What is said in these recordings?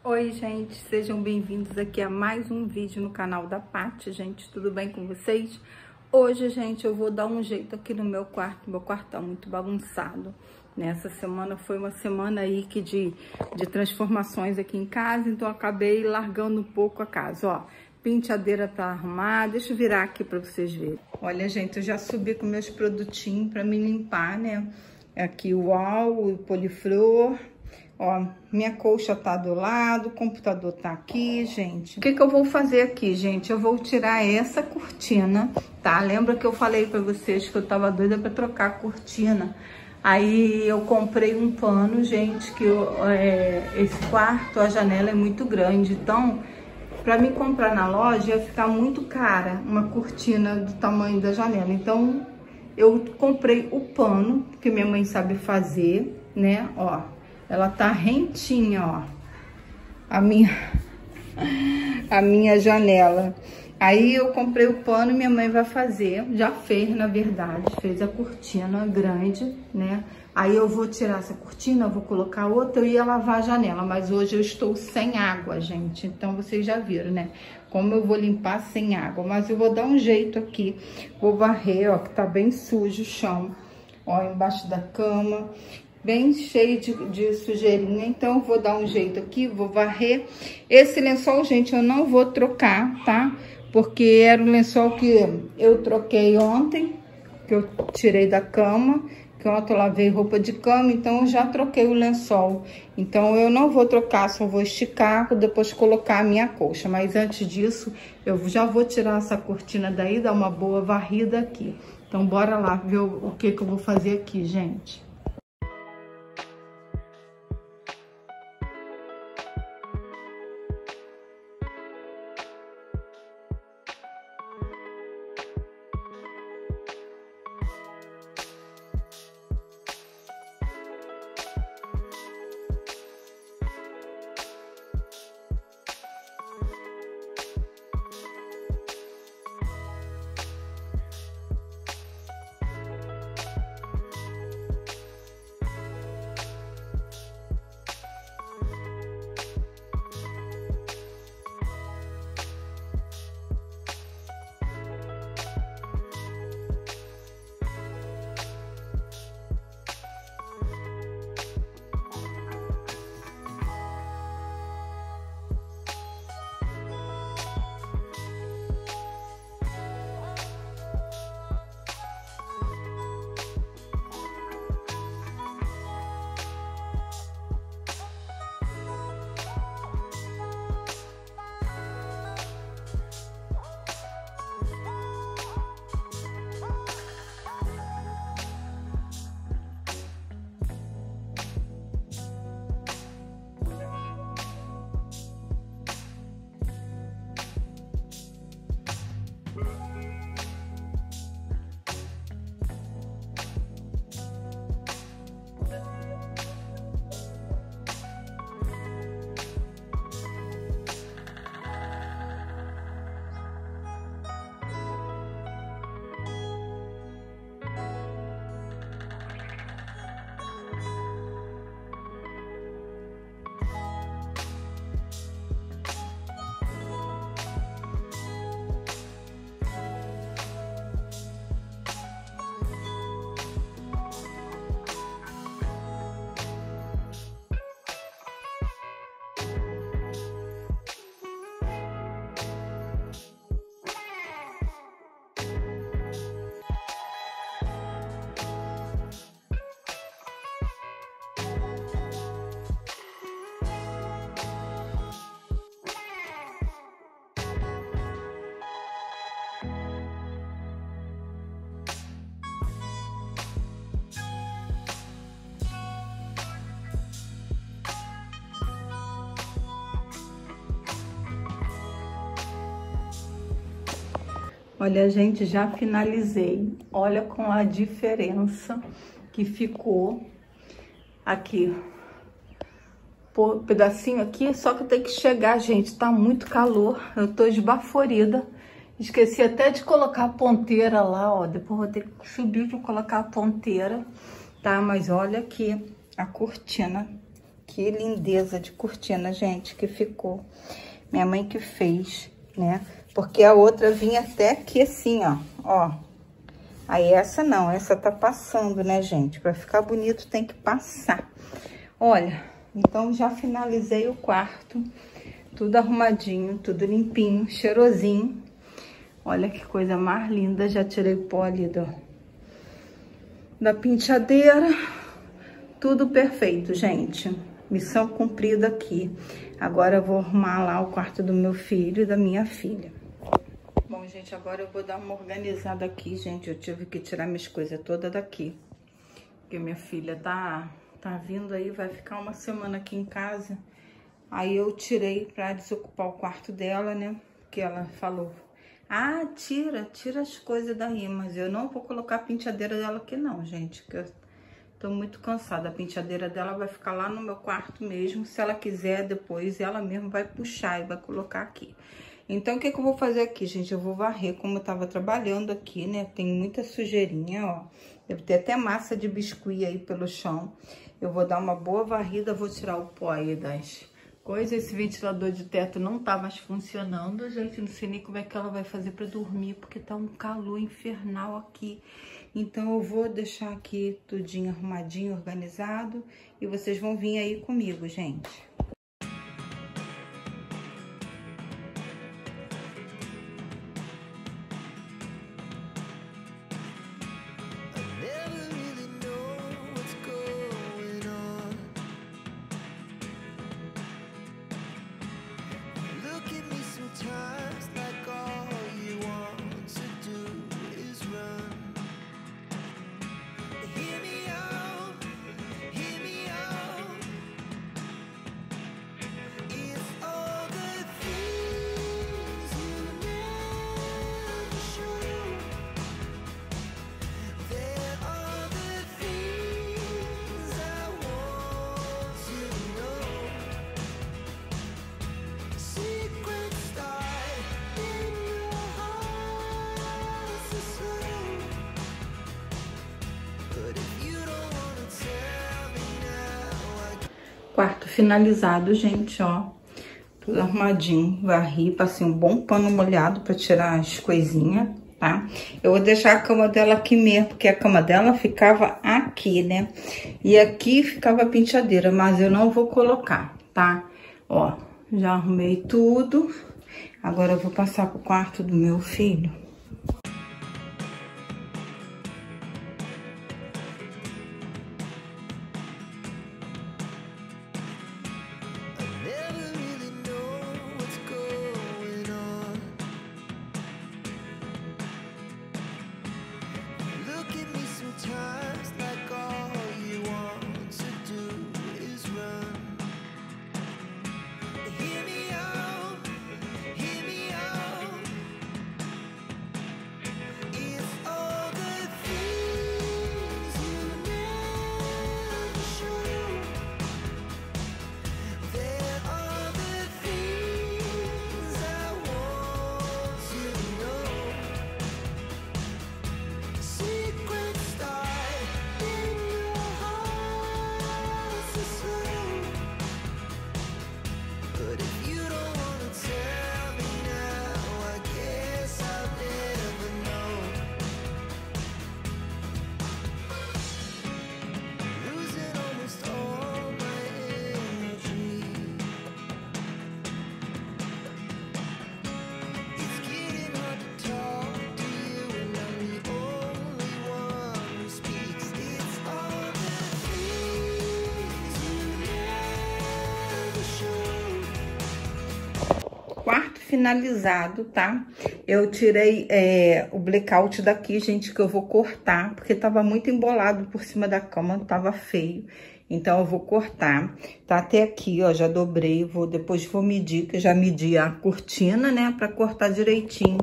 Oi, gente, sejam bem-vindos aqui a mais um vídeo no canal da Paty, gente, tudo bem com vocês? Hoje, gente, eu vou dar um jeito aqui no meu quarto tá muito bagunçado. Nessa semana foi uma semana aí que de transformações aqui em casa, então eu acabei largando um pouco a casa, ó. Penteadeira tá arrumada, deixa eu virar aqui pra vocês verem. Olha, gente, eu já subi com meus produtinhos pra me limpar, né? Aqui o UOL, o Poliflor. Ó, minha colcha tá do lado, o computador tá aqui, gente. O que que eu vou fazer aqui, gente? Eu vou tirar essa cortina, tá? Lembra que eu falei pra vocês que eu tava doida pra trocar a cortina? Aí eu comprei um pano, gente, que esse quarto, a janela é muito grande, então pra mim comprar na loja ia ficar muito cara uma cortina do tamanho da janela. Então eu comprei o pano, que minha mãe sabe fazer, né? Ó, ela tá rentinha, ó, a minha janela. Aí eu comprei o pano e minha mãe vai fazer, já fez, na verdade, fez a cortina grande, né? Aí eu vou tirar essa cortina, vou colocar outra, eu ia lavar a janela, mas hoje eu estou sem água, gente. Então vocês já viram, né? Como eu vou limpar sem água, mas eu vou dar um jeito aqui. Vou varrer, ó, que tá bem sujo o chão, ó, embaixo da cama. Bem cheio de sujeirinha, então eu vou dar um jeito aqui, vou varrer. Esse lençol, gente, eu não vou trocar, tá? Porque era um lençol que eu troquei ontem, que eu tirei da cama, que ontem eu lavei roupa de cama, então eu já troquei o lençol. Então eu não vou trocar, só vou esticar, depois colocar a minha colcha. Mas antes disso, eu já vou tirar essa cortina daí, dar uma boa varrida aqui. Então bora lá ver o que que eu vou fazer aqui, gente. Olha, gente, já finalizei. Olha com a diferença que ficou aqui. Pô, pedacinho aqui, só que tem que chegar, gente. Tá muito calor, eu tô esbaforida. Esqueci até de colocar a ponteira lá, ó. Depois vou ter que subir para colocar a ponteira, tá? Mas olha aqui a cortina. Que lindeza de cortina, gente, que ficou. Minha mãe que fez, né? Porque a outra vinha até aqui assim, ó. Aí essa não, essa tá passando, né, gente? Pra ficar bonito tem que passar. Olha, então já finalizei o quarto. Tudo arrumadinho, tudo limpinho, cheirosinho. Olha que coisa mais linda. Já tirei o pó ali da penteadeira. Tudo perfeito, gente. Missão cumprida aqui. Agora eu vou arrumar lá o quarto do meu filho e da minha filha. Bom, gente, agora eu vou dar uma organizada aqui, gente. Eu tive que tirar minhas coisas todas daqui. Porque minha filha tá vindo aí, vai ficar uma semana aqui em casa. Aí eu tirei pra desocupar o quarto dela, né? Porque ela falou, ah, tira as coisas daí. Mas eu não vou colocar a penteadeira dela aqui não, gente. Porque eu tô muito cansada. A penteadeira dela vai ficar lá no meu quarto mesmo. Se ela quiser, depois ela mesma vai puxar e vai colocar aqui. Então, o que eu vou fazer aqui, gente? Eu vou varrer, como eu tava trabalhando aqui, né? Tem muita sujeirinha, ó. Deve ter até massa de biscuit aí pelo chão. Eu vou dar uma boa varrida, vou tirar o pó aí das coisas. Esse ventilador de teto não tá mais funcionando, gente. Não sei nem como é que ela vai fazer pra dormir, porque tá um calor infernal aqui. Então, eu vou deixar aqui tudinho arrumadinho, organizado. E vocês vão vir aí comigo, gente. Quarto finalizado, gente, ó. Tudo arrumadinho. Varri, passei um bom pano molhado pra tirar as coisinhas, tá? Eu vou deixar a cama dela aqui mesmo, porque a cama dela ficava aqui, né? E aqui ficava a penteadeira, mas eu não vou colocar, tá? Ó, já arrumei tudo. Agora eu vou passar pro quarto do meu filho. Quarto finalizado, tá? Eu tirei o blackout daqui, gente, que eu vou cortar, porque tava muito embolado por cima da cama, tava feio. Então, eu vou cortar. Tá até aqui, ó, já dobrei, depois vou medir, que eu já medi a cortina, né, pra cortar direitinho.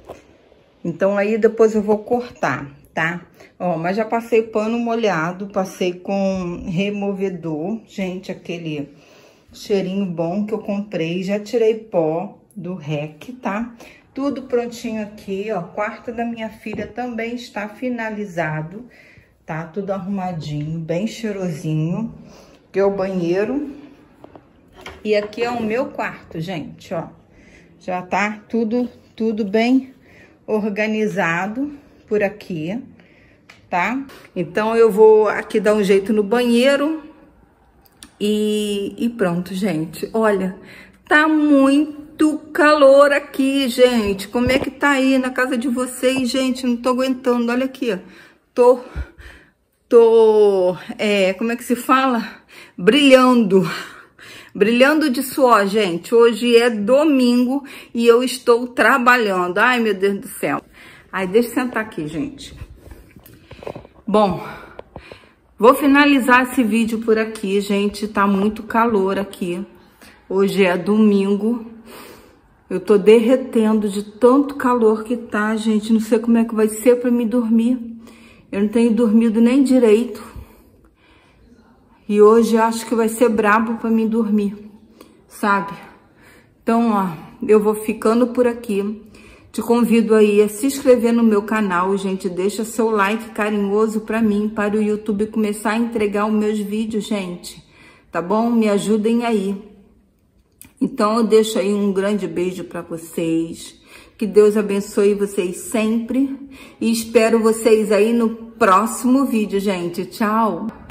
Então, aí depois eu vou cortar, tá? Ó, mas já passei pano molhado, passei com removedor, gente, aquele cheirinho bom que eu comprei. Já tirei pó do REC, tá? Tudo prontinho aqui, ó. Quarto da minha filha também está finalizado, tá? Tudo arrumadinho, bem cheirosinho. Aqui é o banheiro. E aqui é o meu quarto, gente, ó. Já tá tudo bem organizado por aqui, tá? Então, eu vou aqui dar um jeito no banheiro e pronto, gente. Olha, tá muito calor aqui, gente. Como é que tá aí na casa de vocês, gente? Não tô aguentando, olha aqui, ó. Como é que se fala? Brilhando de suor, gente. Hoje é domingo e eu estou trabalhando. Ai, meu Deus do céu. Ai, deixa eu sentar aqui, gente. Bom, vou finalizar esse vídeo por aqui, gente. Tá muito calor aqui. Hoje é domingo. Eu tô derretendo de tanto calor que tá, gente. Não sei como é que vai ser pra me dormir. Eu não tenho dormido nem direito. E hoje acho que vai ser brabo pra mim dormir, sabe? Então, ó, eu vou ficando por aqui. Te convido aí a se inscrever no meu canal, gente. Deixa seu like carinhoso pra mim, para o YouTube começar a entregar os meus vídeos, gente. Tá bom? Me ajudem aí. Então, eu deixo aí um grande beijo pra vocês. Que Deus abençoe vocês sempre. E espero vocês aí no próximo vídeo, gente. Tchau!